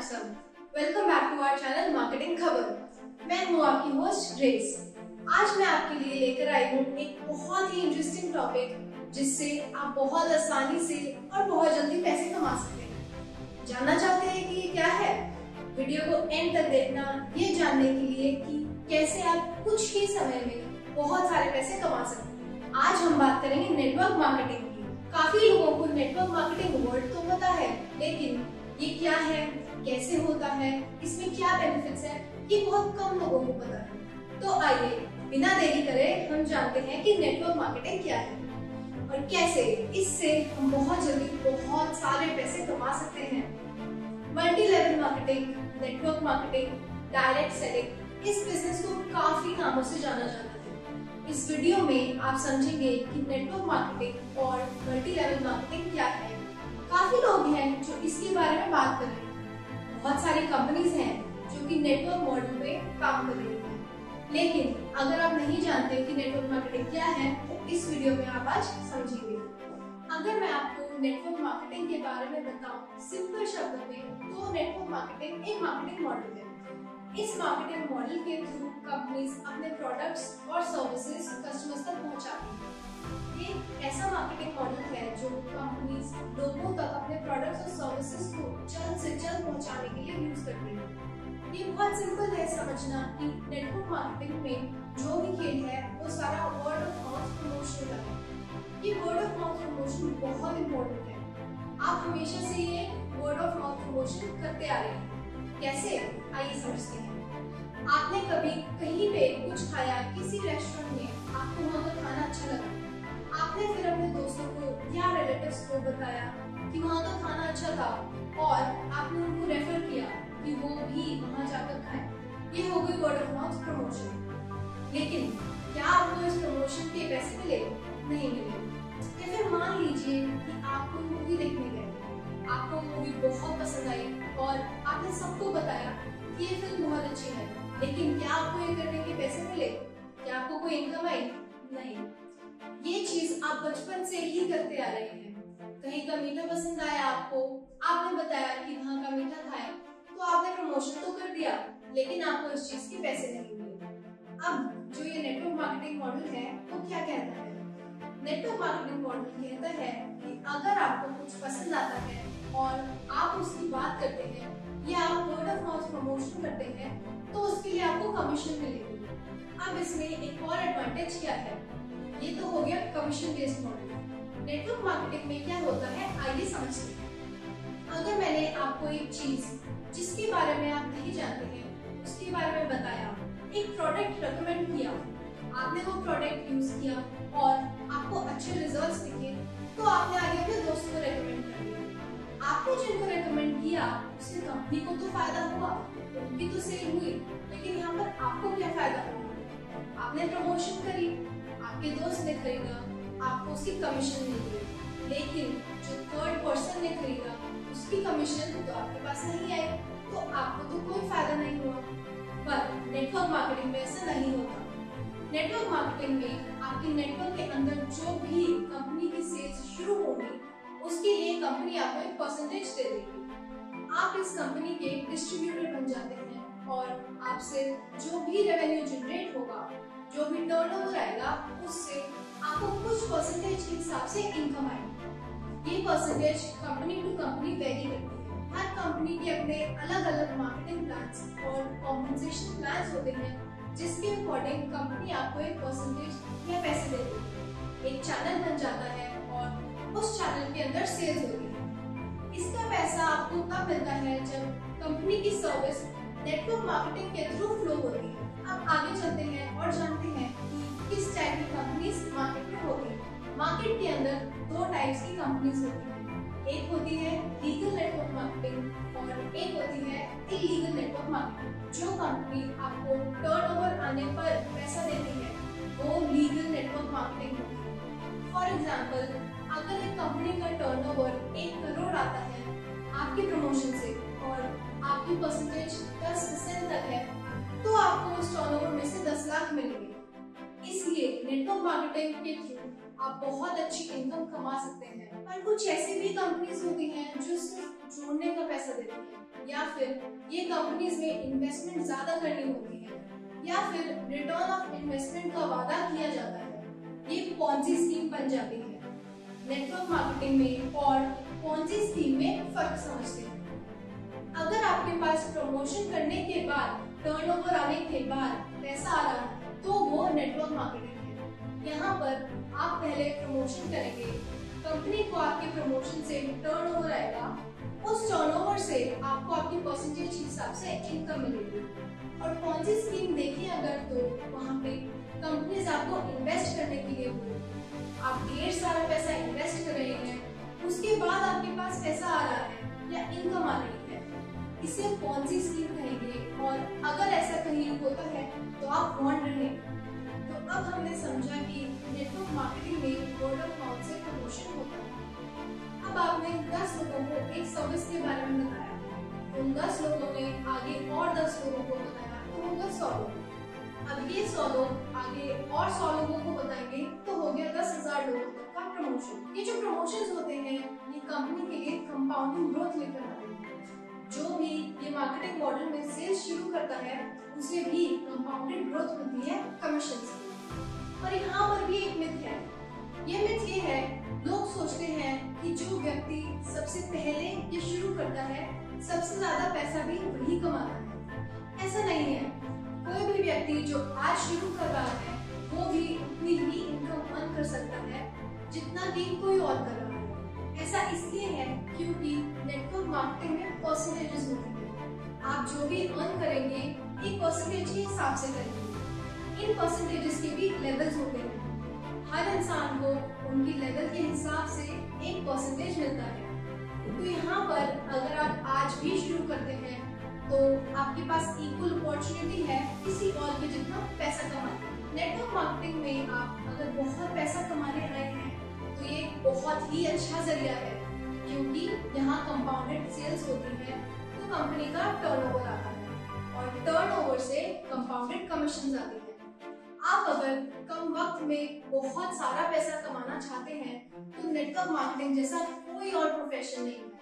सब, welcome back to our channel marketing खबर। मैं हूँ आपकी होस्ट ग्रेस। आज मैं आपके लिए लेकर आई हूँ एक बहुत ही इंटरेस्टिंग टॉपिक जिससे आप बहुत आसानी से और बहुत जल्दी पैसे कमा सकते हैं। जानना चाहते हैं कि ये क्या है? वीडियो को एंड तक देखना ये जानने के लिए कि कैसे आप कुछ ही समय में बहुत सारे पैसे कमा सकते हैं। आज हम बात करेंगे नेटवर्क मार्केटिंग की। काफी लोगों को नेटवर्क मार्केटिंग वर्ड तो पता है, लेकिन ये क्या है, कैसे होता है, इसमें क्या बेनिफिट्स है, ये बहुत कम लोगों को पता है। तो आइए बिना देरी करे हम जानते हैं कि नेटवर्क मार्केटिंग क्या है और कैसे इससे हम बहुत जल्दी बहुत सारे पैसे कमा सकते हैं। Multi level marketing, network marketing, direct selling, इस बिजनेस को काफी नामों से जाना जाता है। इस वीडियो में आप समझेंगे कि नेटवर्क मार्केटिंग और मल्टी लेवल मार्केटिंग क्या है। काफी लोग हैं जो इसके बारे में बात कर रहे हैं। बहुत सारी कंपनीज हैं जो कि नेटवर्क मॉडल पे काम कर रही हैं। लेकिन अगर आप नहीं जानते कि नेटवर्क मार्केटिंग क्या है तो इस वीडियो में आप आज समझेंगे। अगर मैं आपको नेटवर्क मार्केटिंग के बारे में बताऊं सिंपल शब्दों में, तो नेटवर्क मार्केटिंग एक मार्केटिंग मॉडल है। इस मार्केटिंग मॉडल के थ्रू कंपनीज अपने प्रोडक्ट्स और सर्विसेज कस्टमर्स तक पहुंचाती हैं। ये ऐसा मार्केटिंग मॉडल है जो कंपनीज लोगों तक अपने प्रोडक्ट्स और सर्विसेज को जल्द से जल्द पहुंचाने के लिए यूज करती है। ये बहुत सिंपल है समझना कि नेटवर्क मार्केटिंग में जो भी खेल है वो सारा वर्ड ऑफ माउथ प्रमोशन का है। ये वर्ड ऑफ माउथ प्रमोशन बहुत इंपॉर्टेंट है। आप हमेशा से ये वर्ड ऑफ माउथ प्रमोशन करते आ रहे हैं। कैसे, आइए समझते हैं। आपने कभी कहीं पे कुछ खाया, किसी रेस्टोरेंट में, आपको वहाँ का खाना अच्छा लगा, आपने फिर अपने दोस्तों को या रिलेटिव्स को बताया कि वहाँ का खाना अच्छा था और आपने उनको रेफर किया कि वो भी वहाँ जाकर खाएं। ये हो गई वर्ड ऑफ माउथ प्रमोशन। लेकिन क्या आपको इस प्रमोशन के पैसे मिले? नहीं मिले। या फिर मान लीजिए कि आप कोई मूवी देखने गए, आपको मूवी बहुत पसंद आई और आपने सबको बताया कि ये फिल्म बहुत अच्छी है, लेकिन क्या आपको ये करने के पैसे मिले? क्या आपको कोई इनकम आई? नहीं। ये चीज आप बचपन से ही करते आ रहे हैं। कहीं का मीठा पसंद आया आपको, आपने बताया कि वहाँ का मीठा खाएं, तो आपने प्रमोशन तो कर दिया, लेकिन आपको इस चीज के पैसे नहीं मिले। अब जो ये नेटवर्क मार्केटिंग मॉडल है वो क्या कहता है? नेटवर्क मार्केटिंग मॉडल कहता है कि अगर आपको कुछ पसंद आता है और आप उसकी बात करते हैं या आप वर्ड ऑफ माउथ प्रमोशन करते हैं तो उसके लिए आपको कमीशन मिलेगी। अब इसमें एक और एडवांटेज क्या है? ये तो हो गया commission based model. Network marketing में क्या होता है, आइए समझते हैं। अगर मैंने आपको एक चीज जिसके बारे में आप नहीं जानते हैं उसके बारे में बताया, एक प्रोडक्ट रेकमेंड किया, आपने वो प्रोडक्ट यूज किया और आपको अच्छे रिजल्ट्स दिखे, तो आपने आगे अपने दोस्तों को रेकमेंड कर दिया। आपने जिनको रेकमेंड किया उससे कंपनी को तो फायदा हुआ, उनकी तो सेल हुई, लेकिन यहाँ पर आपको क्या फायदा हुआ? आपने प्रमोशन करी, आपके दोस्त ने खरीदा, आपको उसकी कमीशन मिल गई, लेकिन जो थर्ड पर्सन ने खरीदा उसकी कमीशन तो आपके पास नहीं आई, तो आपको तो कोई फायदा नहीं हुआ। पर नेटवर्क मार्केटिंग में ऐसा नहीं होता। नेटवर्क मार्केटिंग में आपके नेटवर्क के अंदर जो भी कंपनी की सेल्स शुरू होगी उसके लिए कंपनी आपको एक परसेंटेज दे देगी। आप इस कंपनी के डिस्ट्रीब्यूटर बन जाते हैं और आपसे जो भी रेवेन्यू जनरेट होगा, जो भी टर्नओवर आएगा, उससे आपको कुछ परसेंटेज के हिसाब से इनकम आएगी। ये percentage company to company vary करती है। हर कंपनी के अपने अलग अलग मार्केटिंग प्लान्स और कॉम्पेंसेशन प्लान्स होते हैं, जिसके अकॉर्डिंग कंपनी आपको एक परसेंटेज या पैसे दे देती है। एक चैनल बन जाता है और उस चैनल के अंदर सेल्स होती है। इसका पैसा आपको तब मिलता है जब कंपनी की सर्विस नेटवर्क मार्केटिंग के थ्रू फ्लो होती है। अब आगे चलते हैं और जानते हैं कि किस टाइप की कंपनीज मार्केट में होती है। मार्केट के अंदर दो टाइप्स की कंपनीज होती हैं। एक होती है लीगल नेटवर्क मार्केटिंग और एक होती है इलीगल नेटवर्क मार्केटिंग। जो कंपनी आपको टर्नओवर आने पर पैसा देती है वो लीगल नेटवर्क मार्केटिंग होती है। फॉर एग्जाम्पल, अगर एक कंपनी का टर्नओवर 1 करोड़ आता है आपके प्रमोशन से और आपकी परसेंटेज 10% तक है, तो आपको उस टर्नओवर में से 10 लाख मिलेंगे। इसलिए नेटवर्क मार्केटिंग के थ्रू आप बहुत अच्छी इनकम कमा सकते हैं। पर कुछ ऐसी भी कंपनीज होती हैं जो सिर्फ जोड़ने का पैसा देती हैं। या फिर ये कंपनीज में इन्वेस्टमेंट ज्यादा करनी होती है, या फिर रिटर्न ऑफ इन्वेस्टमेंट का वादा किया जाता है, ये पॉन्जी स्कीम बन जाती है। नेटवर्क मार्केटिंग में और पॉन्जी स्कीम में फर्क समझते हैं। अगर आपके पास प्रमोशन करने के बाद, टर्नओवर आने के बाद पैसा आ रहा है तो वो नेटवर्क मार्केटिंग है। यहाँ पर आप पहले प्रमोशन करेंगे, कंपनी को आपके प्रमोशन से टर्नओवर आएगा, उस टर्नओवर से आपको आपकी परसेंटेज के हिसाब से इनकम मिलेगी। और पॉन्जी स्कीम देखिए अगर, तो वहाँ पे कंपनीज आपको इन्वेस्ट करने के लिए बोलेगी, आप ढेर सारा पैसा इन्वेस्ट कर रहे हैं, उसके बाद आपके पास पैसा आ रहा है या इनकम आ रही है, इसे पॉन्जी स्कीम कहेंगे। और अगर ऐसा कहीं होता है तो आप वार्न रहें। तो अब हमने समझा कि नेटवर्क मार्केटिंग में वर्ड ऑफ माउथ से प्रमोशन होता है। अब आपने 10 लोगों को एक सर्विस के बारे में बताया, उन 10 लोगों ने आगे और 10 लोगों को बताया, तो हो गया 100 लोग। अब ये 100 लोग आगे और 100 लोगों को बताएंगे तो हो गया 10,000 लोगों तक का प्रमोशन। ये जो प्रमोशंस होते हैं ये कंपनी के लिए कंपाउंडिंग ग्रोथ लेकर आते हैं। जो भी ये मार्केटिंग मॉडल में सेल्स शुरू करता है उसे भी कंपाउंडेड ग्रोथ मिलती है कमीशन से। और यहाँ पर भी एक मिथ है। ये मिथ ये है, लोग सोचते हैं कि जो व्यक्ति सबसे पहले ये शुरू करता है सबसे ज्यादा पैसा भी वही कमाता है। ऐसा नहीं है। कोई भी व्यक्ति जो आज शुरू कर रहा है वो भी उतनी ही इनकम अर्न कर सकता है जितना कि कोई और कर रहा है। ऐसा इसलिए है क्योंकि नेटवर्क मार्केटिंग में परसेंटेजेस होती है। आप जो भी अर्न करेंगे एक परसेंटेज के हिसाब से करेंगे। इन परसेंटेजेस के भी लेवल्स होते हैं। हर इंसान को उनकी लेवल के हिसाब से एक परसेंटेज मिलता है। तो यहाँ पर अगर आप आज भी शुरू करते हैं तो आपके पास इक्वल अपॉर्चुनिटी है किसी और के जितना पैसा कमाने। नेटवर्क मार्केटिंग में आप अगर बहुत पैसा कमाने आए हैं तो ये बहुत ही अच्छा जरिया है, क्योंकि यहाँ कंपाउंडेड सेल्स होती है तो कंपनी का टर्नओवर आता है और टर्नओवर से कंपाउंडेड कमीशन आती है। आप अगर कम वक्त में बहुत सारा पैसा कमाना चाहते हैं तो नेटवर्क मार्केटिंग जैसा कोई और प्रोफेशन नहीं है।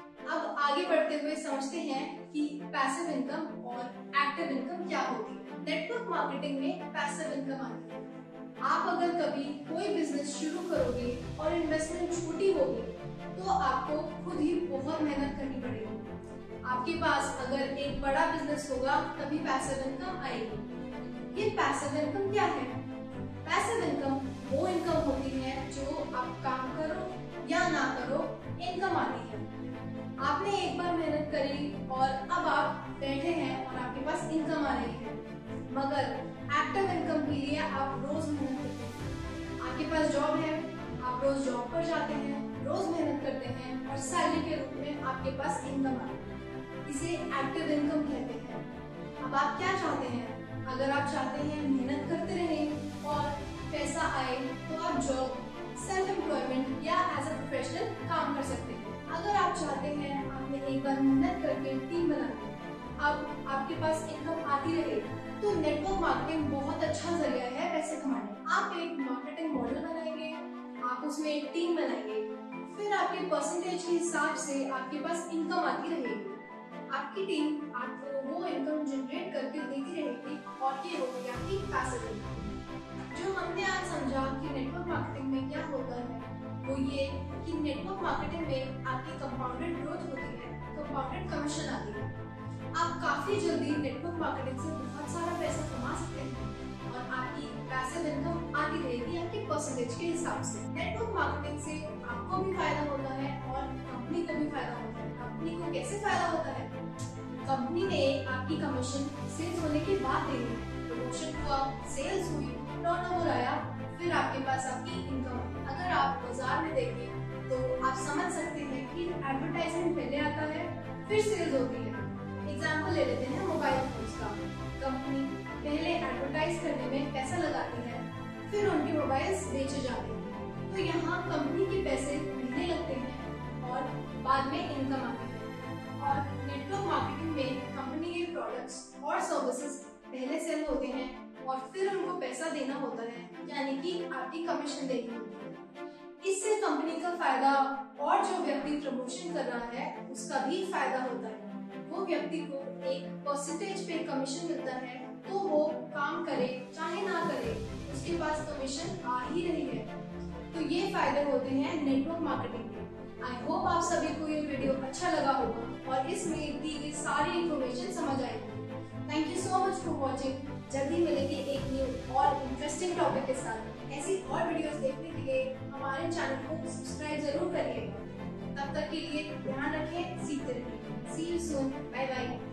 अब आगे बढ़ते हुए समझते हैं कि पैसिव इनकम और एक्टिव इनकम क्या होती है। नेटवर्क मार्केटिंग में पैसिव इनकम आती है। आप अगर कभी कोई बिजनेस शुरू करोगे और इन्वेस्टमेंट छोटी होगी तो आपको खुद ही बहुत मेहनत करनी पड़ेगी। आपके पास अगर एक बड़ा बिजनेस होगा तभी पैसिव इनकम आएगी। ये पैसिव इनकम क्या है? पैसिव इनकम वो इनकम होती है जो आप काम करो या ना करो इनकम आती है। आपने एक बार मेहनत करी और अब आप बैठे हैं और आपके पास इनकम आ रही है। मगर एक्टिव इनकम के लिए आप रोज मेहनत करते हैं। आपके पास जॉब है, आप रोज जॉब पर जाते हैं, रोज मेहनत करते हैं और सैलरी के रूप में आपके पास इनकम आती है। इसे एक्टिव इनकम कहते हैं। अब आप क्या चाहते हैं? अगर आप चाहते हैं मेहनत करते रहें और पैसा आए तो आप जॉब, सेल्फ एम्प्लॉयमेंट या एज अ प्रोफेशनल काम कर सकते हैं। अगर आप चाहते हैं आपने एक बार मेहनत करके टीम बना ली, अब आपके पास इनकम आती रहे, तो नेटवर्क मार्केटिंग बहुत अच्छा जरिया है पैसे कमाने। आप एक मार्केटिंग मॉडल बनाएंगे, आप उसमें एक टीम बनाएंगे, फिर आपके परसेंटेज के हिसाब से आपके पास इनकम आती रहेगी। आपकी टीम आपको वो इनकम जनरेट करके देती रहेगी और ये होगी आपकी पैसिव इनकम। जो हमने आज समझा कि नेटवर्क मार्केटिंग में क्या होता है वो ये कि नेटवर्क मार्केटिंग में आपकी कंपाउंडेड ग्रोथ होती है, कंपाउंडेड कमीशन आती है। आप काफी जल्दी नेटवर्क मार्केटिंग से बहुत सारा पैसा कमा सकते हैं और आपकी पैसिव इनकम आती रहेगी आपके परसेंटेज के हिसाब से। नेटवर्क मार्केटिंग से आपको भी फायदा होता है और कंपनी को भी फायदा होता है। कंपनी को कैसे फायदा होता है? कंपनी ने आपकी कमीशन सेल्स होने के बाद दे दी, प्रमोशन हुआ, सेल्स हुई, टर्नओवर आया, फिर आपके पास आपकी इनकम आई। अगर आप बाजार में देखें तो आप समझ सकते हैं कि एडवर्टाइजमेंट पहले आता है फिर सेल्स होती है। एग्जाम्पल ले लेते हैं मोबाइल फोन्स का। कंपनी पहले एडवर्टाइज करने में पैसा लगाती है, फिर उनके मोबाइल्स बेचे जाते हैं। तो यहाँ कंपनी के पैसे पहले लगते हैं और बाद में इनकम आती है। और नेटवर्क मार्केटिंग में कंपनी के प्रोडक्ट्स और सर्विसेज पहले सेल होते हैं और फिर उनको पैसा देना होता है, यानी कि आपकी कमीशन देनी होती है। इससे कंपनी का फायदा और जो व्यक्ति प्रमोशन कर रहा है उसका भी फायदा होता है। वो व्यक्ति को एक परसेंटेज पे कमीशन मिलता है, तो वो काम करे चाहे ना करे उसके पास कमीशन आ ही रही है। तो ये फायदे होते हैं नेटवर्क मार्केटिंग के। आई होप आप सभी को ये वीडियो अच्छा लगा होगा और इसमें दी गई सारी इंफॉर्मेशन समझ आई होगी। Thank you so much for watching. जल्दी मिलेंगे एक न्यू और इंटरेस्टिंग टॉपिक के साथ। ऐसी और वीडियोस देखने के लिए हमारे चैनल को सब्सक्राइब जरूर करिएगा। तब तक के लिए ध्यान रखें, सीखते रहिए। See you soon, bye bye.